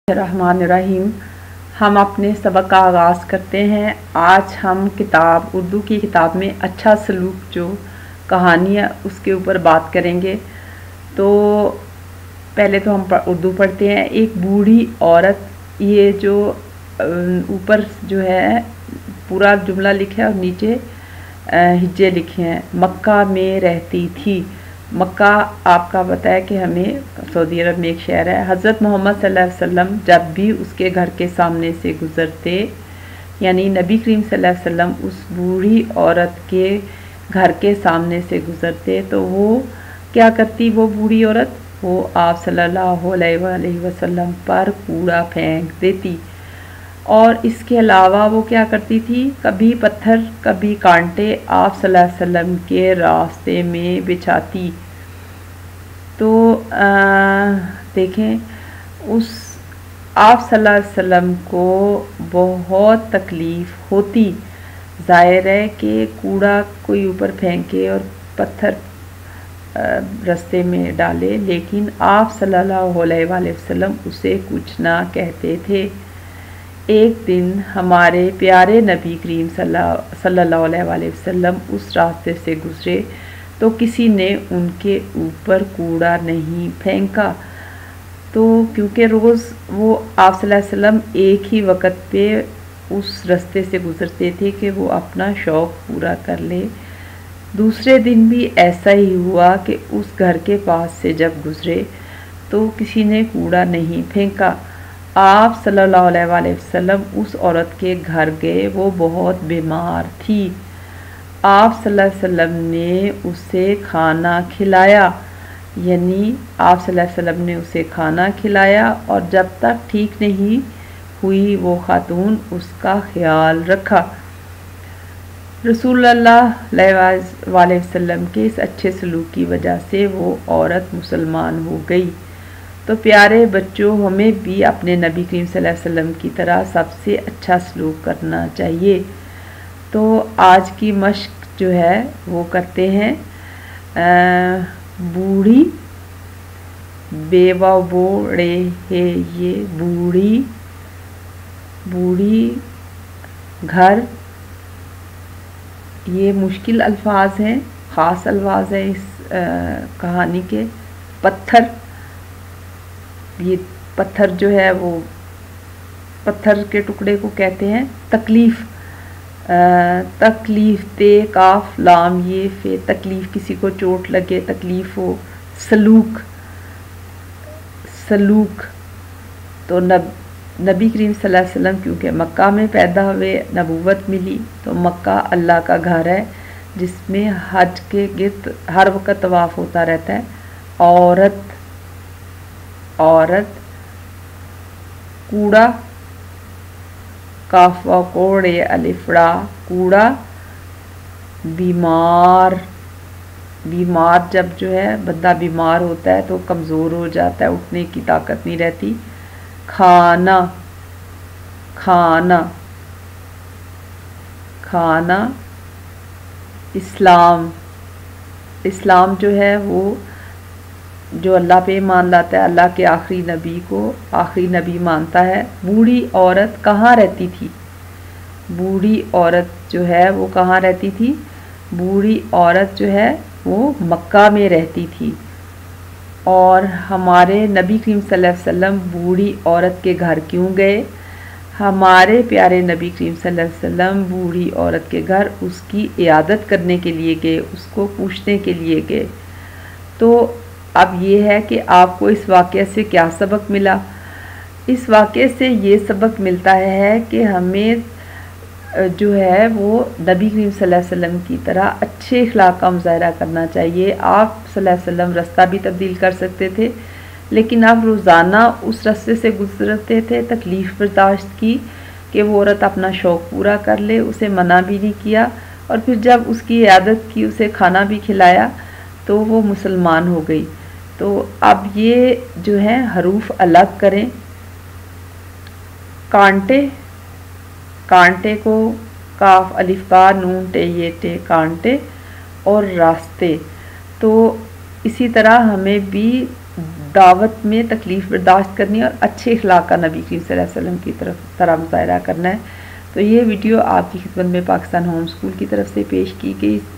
الرحمن الرحیم۔ ہم اپنے سبق کا آغاز کرتے ہیں۔ آج ہم اردو کی کتاب میں اچھا سلوک جو کہانی ہے اس کے اوپر بات کریں گے۔ تو پہلے تو ہم اردو پڑھتے ہیں۔ ایک بوڑھی عورت، یہ جو اوپر جو ہے پورا جملہ لکھا ہے اور نیچے ہجے لکھے ہیں، مکہ میں رہتی تھی۔ مکہ آپ کا پتہ ہے کہ ہمیں سعودی عرب میں ایک شہر ہے۔ حضرت محمد صلی اللہ علیہ وسلم جب بھی اس کے گھر کے سامنے سے گزرتے، یعنی نبی کریم صلی اللہ علیہ وسلم اس بوڑھی عورت کے گھر کے سامنے سے گزرتے تو وہ کیا کرتی؟ وہ بوڑھی عورت وہ آپ صلی اللہ علیہ وآلہ وسلم پر کوڑا پھینک دیتی، اور اس کے علاوہ وہ کیا کرتی تھی؟ کبھی پتھر کبھی کانٹے آپ صلی اللہ علیہ وسلم کے راستے میں بچھاتی۔ تو دیکھیں، اس آپ صلی اللہ علیہ وسلم کو بہت تکلیف ہوتی۔ ظاہر ہے کہ کوڑا کوئی اوپر پھینکے اور پتھر راستے میں ڈالے، لیکن آپ صلی اللہ علیہ وآلہ وسلم اسے کچھ نہ کہتے تھے۔ ایک دن ہمارے پیارے نبی کریم صلی اللہ علیہ وآلہ وسلم اس راستے سے گزرے تو کسی نے ان کے اوپر کوڑا نہیں پھینکا۔ تو کیونکہ روز وہ آپ صلی اللہ علیہ وسلم ایک ہی وقت پہ اس راستے سے گزرتے تھے کہ وہ اپنا شوق پورا کر لے۔ دوسرے دن بھی ایسا ہی ہوا کہ اس گھر کے پاس سے جب گزرے تو کسی نے کوڑا نہیں پھینکا۔ آپ صلی اللہ علیہ وآلہ وسلم اس عورت کے گھر گئے، وہ بہت بیمار تھی۔ آپ صلی اللہ علیہ وسلم نے اسے کھانا کھلایا، یعنی آپ صلی اللہ علیہ وسلم نے اسے کھانا کھلایا، اور جب تک ٹھیک نہیں ہوئی وہ خاتون اس کا خیال رکھا۔ رسول اللہ علیہ وسلم کے اس اچھے سلوک کی وجہ سے وہ عورت مسلمان ہو گئی۔ تو پیارے بچوں، ہمیں بھی اپنے نبی کریم صلی اللہ علیہ وسلم کی طرح سب سے اچھا سلوک کرنا چاہیے۔ تو آج کی مشق جو ہے وہ کرتے ہیں۔ بوڑھی بیوہ بوڑے ہے، یہ بوڑھی گھر، یہ مشکل الفاظ ہیں، خاص الفاظ ہیں اس کہانی کے۔ پتھر، یہ پتھر جو ہے وہ پتھر کے ٹکڑے کو کہتے ہیں تکلیف۔ تکلیف، تے کاف لام یہ فے، تکلیف کسی کو چوٹ لگے تکلیف ہو۔ سلوک تو نبی کریم صلی اللہ علیہ وسلم کیونکہ مکہ میں پیدا ہوئے، نبوت ملی، تو مکہ اللہ کا گھر ہے جس میں حج کے گرد ہر وقت طواف ہوتا رہتا ہے۔ عورت، کوڑا، کاف و کوڑے الفڑا، کوڑا، بیمار جب جو ہے بندہ بیمار ہوتا ہے تو کمزور ہو جاتا ہے، اٹھنے کی طاقت نہیں رہتی۔ کھانا، اسلام جو ہے وہ جو اللہ پہ ایمان لاتا ہے، اللہ کے آخری نبی کو آخری نبی مانتا ہے۔ بوڑھی عورت کہاں رہتی تھی؟ بوڑھی عورت جو ہے وہ کہاں رہتی تھی؟ بوڑھی عورت جو ہے وہ مکہ میں رہتی تھی۔ اور ہمارے نبی کریم صلی اللہ علیہ وسلم بوڑھی عورت کے گھر کیوں گئے؟ ہمارے پیارے نبی کریم صلی اللہ علیہ وسلم بوڑھی عورت کے گھر اس کی عیادت کرنے کے لیے گئے، اس کو پوچھنے کے لیے گئے۔ تو اب یہ ہے کہ آپ کو اس واقعے سے کیا سبق ملا؟ اس واقعے سے یہ سبق ملتا ہے کہ ہمیں جو ہے وہ نبی کریم صلی اللہ علیہ وسلم کی طرح اچھے اخلاق کا مظاہرہ کرنا چاہیے۔ آپ صلی اللہ علیہ وسلم راستہ بھی تبدیل کر سکتے تھے، لیکن آپ روزانہ اس راستے سے گزرتے تھے، تکلیف برداشت کی کہ وہ عورت اپنا شوق پورا کر لے، اسے منع بھی نہیں کیا، اور پھر جب اس کی عیادت کی، اسے کھانا بھی کھلایا تو وہ مسلمان ہو گئی۔ تو اب یہ جو ہے حروف الگ کریں۔ کانٹے کو کاف الف با نون ٹے یہ ٹے، کانٹے، اور راستے۔ تو اسی طرح ہمیں بھی دعوت میں تکلیف برداشت کرنی ہے اور اچھے اخلاق کا نبی کریم صلی اللہ علیہ وسلم کی طرح مظاہرہ کرنا ہے۔ تو یہ ویڈیو آپ کی خدمت میں پاکستان ہوم اسکول کی طرف سے پیش کی گئی